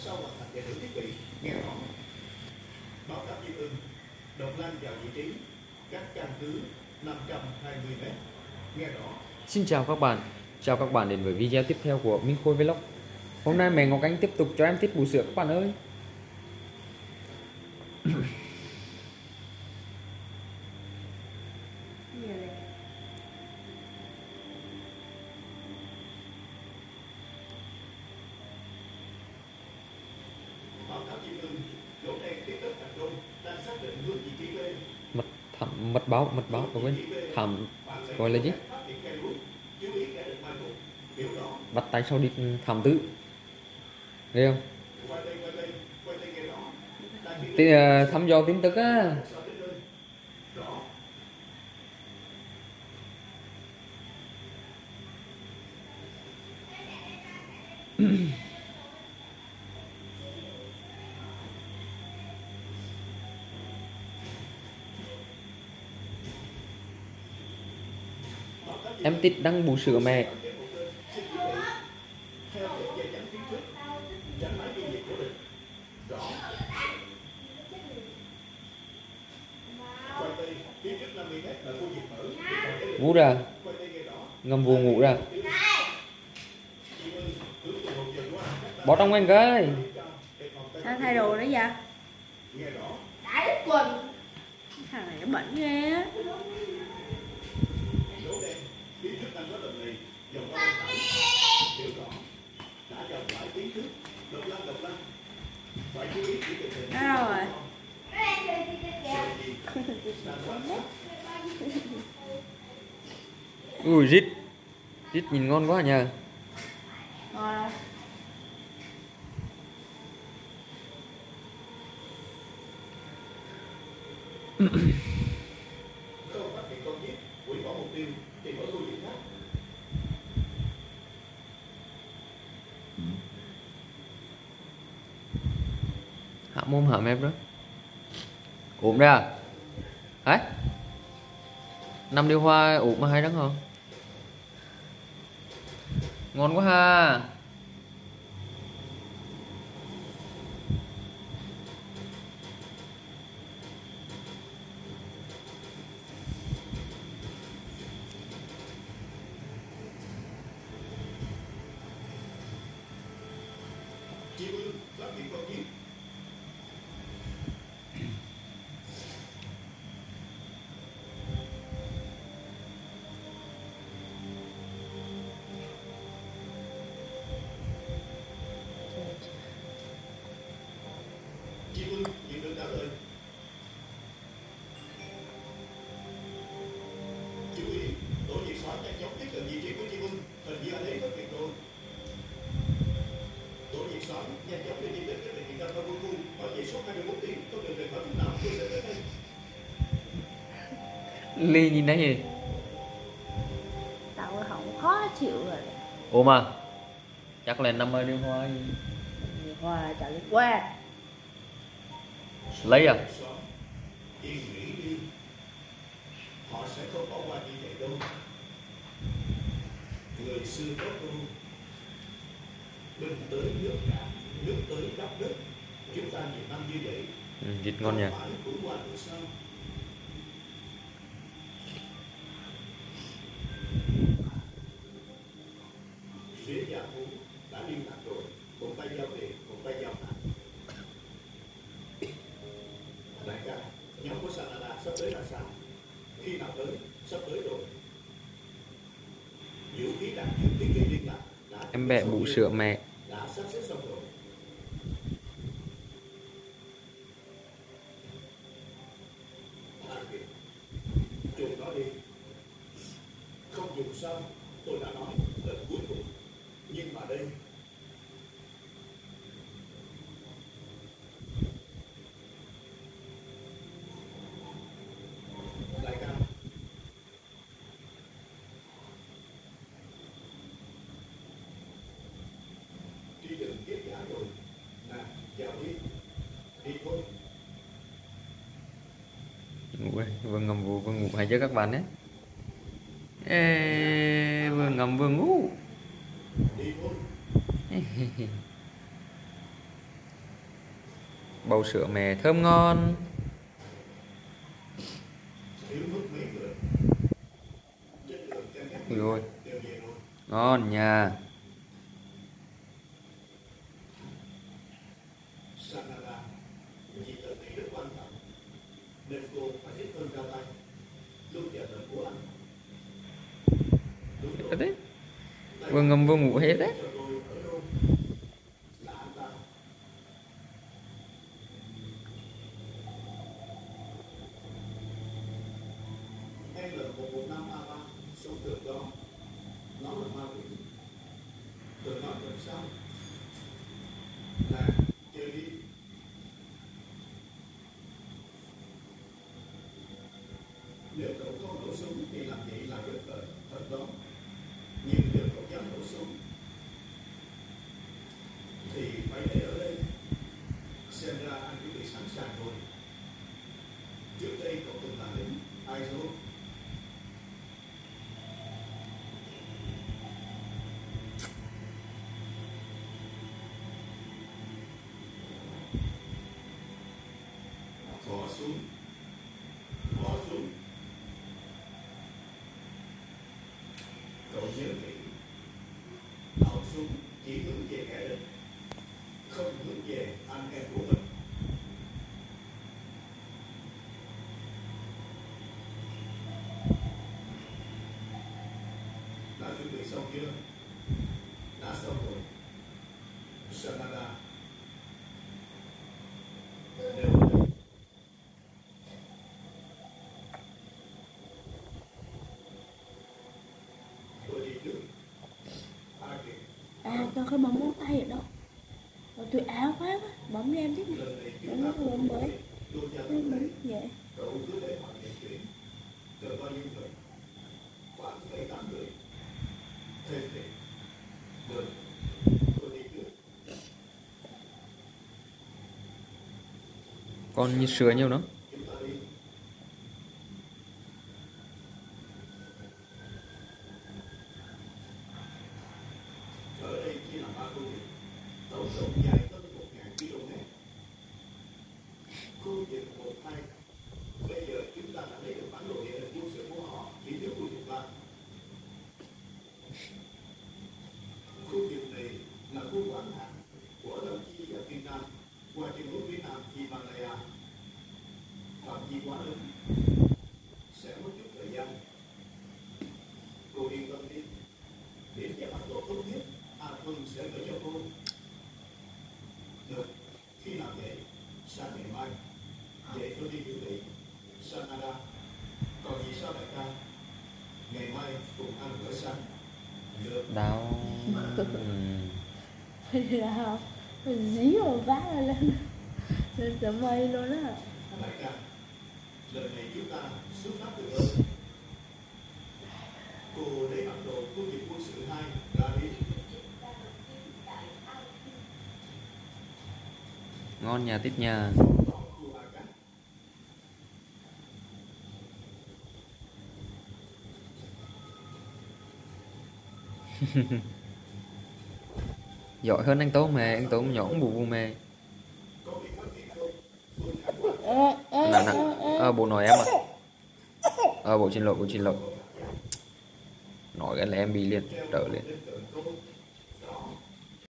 sau hoàn thành giải thử thiết bị. Nghe rõ. Báo cáo Diêm Ưng, Độc Lan vào vị trí, cách căn cứ 520 m. Nghe rõ. Xin chào các bạn đến với video tiếp theo của Minh Khôi Vlog. Hôm nay mẹ Ngọc Anh tiếp tục cho em tiết bù sữa các bạn ơi. Báo cáo Diêm Ưng, lỗ đen tiếp tục thành công, đang xác định hướng vị trí B. Mật báo quên thảm gọi là gì, bắt tay sau đi thảm tử nghe không, thăm dò tin tức á. Em tít đăng bù sữa mẹ. Ngủ ra, ngâm vuông ngủ ra. Bỏ trong anh cái. Sao thay đồ nữa vậy? Đãi quần. Thằng này nó bệnh ghê á. Đâu rồi? Ui rít nhìn ngon quá nhờ. Ngon Hạ mồm hạ mép đó. Ủm ra đấy, 5 điều hoa ủm mà hay đắng không, ngon quá ha. Chị Vân nhận được trả lời. Chú ý, tổ diệt xóa nhanh chóng tiếp cận vị trí của chị Vân. Hình như anh ấy có việc rồi. Tổ diệt xóa nhanh chóng đi đến cái bệnh viện đa khoa Quân Khu. Bảo vệ suốt 21 tiếng, không được rời khỏi lúc nào. Tôi sẽ tới đây. Ly nhìn đấy. tao không khó chịu rồi. Ủa mà chắc là 50 điều hoa. Điều hoa trả lời qua. Lấy à? Yên nghỉ đi. Họ sẽ không bỏ qua như vậy đâu. Người xưa có câu, binh tới nước cạn, nước tới đắp đất. Chúng ta nhiều năm như vậy. Vịt ngon nha. Phải cũng qua được sao? Phía nhà Phú đã liên lạc rồi, một tay giao tiền, một tay giao hàng. Đại ca, nhóm của Sanada sắp tới là sao? Khi nào tới? Sắp tới rồi. Vũ khí đạn dược thiết bị liên lạc đã Em bẹ bú sữa mẹ. đã sắp xếp xong rồi. Chùm nó đi. Không dùng sao, tôi đã nói lần cuối cùng. Nhưng mà đây đại ca, đi đừng tiếp giả rồi. Nè, vào đi. Đi thôi. Ngủ ơi, vừa ngầm vừa ngủ hay chứ các bạn đấy. Ê, vừa ngầm vừa ngủ. Đi thôi. Bầu sữa mẹ thơm ngon. Ui ôi, ngon nha. Đấy, vừa ngâm vừa ngủ hết đấy. L115A3 sống được đó, nó là ma quỷ. Tôi nói làm sao là chơi đi. Nếu cậu không nổ súng thì làm vậy là rất lợi thật đó, nhưng nếu cậu dám nổ súng thì phải để ở đây. Xem ra anh chuẩn bị sẵn sàng rồi. Trước đây cậu từng là lính ai rồi? Bỏ xuống, bỏ xuống. Cậu nhớ kỹ, nổ súng chỉ hướng về kẻ địch, không hướng về anh em của mình. Đã chuẩn bị xong chưa? Đã xong rồi. Sanada. Đều đây. Tôi đi trước. Ai kìa? À, tôi không bấm ngón tay ở đâu. Rồi tôi áo quá quá, bấm cho em chứ. Bấm nó không bấm bởi. Em bấm vậy. Cậu cứ để họ nhận chuyển. Chờ bao nhiêu người? Khoảng 7-8 người. Thêm thì. Được. Tôi đi trước. Con như sữa nhiều nữa. Chúng ta đi. Ở đây chỉ là 3 khu vực. Tổng cộng dài tới 1.000 km. Khu vực 1-2. Bây giờ chúng ta đã lấy được bản đồ địa hình quân sự của họ, chỉ thiếu khu vực 3. Khu vực này là khu quản hạt của Lâm Chi và Việt Nam qua chân núi phía Nam Himalaya. Phạm vi quá lớn, sẽ mất chút thời gian. Cô yên tâm đi, điểm và bản đồ tốt nhất A Phương sẽ gửi cho cô. Được, khi nào vậy? Sang ngày mai. Vậy tôi đi dự bị. Sanada. Còn gì sao đại ca? Ngày mai cùng ăn bữa sáng. Được. Đau. Là mình dí mà vác ra lên tờ mây luôn á. Đại ca, lần này chúng ta xuất phát từ đâu? Cô lấy bản đồ khu vực quân sự 2 ra đi. Ngon nhà tít nhà. Khu A Cát. Giỏi hơn anh Tố mà, anh Tố nhõng bù bù mê. Nè nè, bố nói em à. Bố xin lỗi, bố xin lỗi. Nói cái là em bị liền, trở liền.